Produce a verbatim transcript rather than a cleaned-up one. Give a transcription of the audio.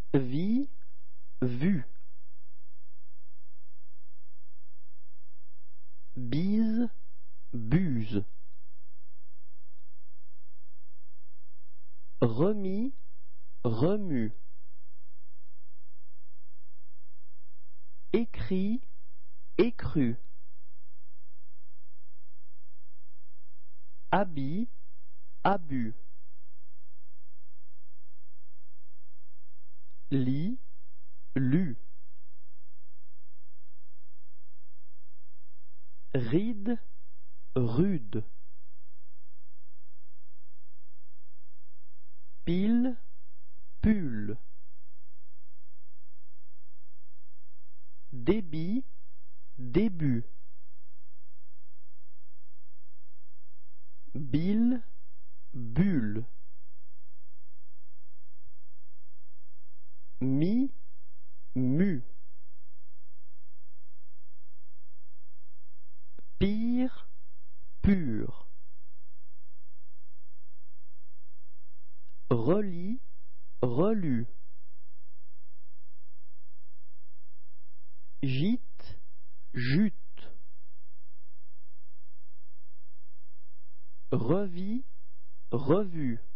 vie, vue. Bise, buse. Remis, remue. Écrit, écru. Habit, abus. Lit, lu. Ride, rude. Pile, pull. Débit, début. Bile, bulle. Mi, mu. Pire, pur. Relis, relu. Gîte, jute. Revis, revue.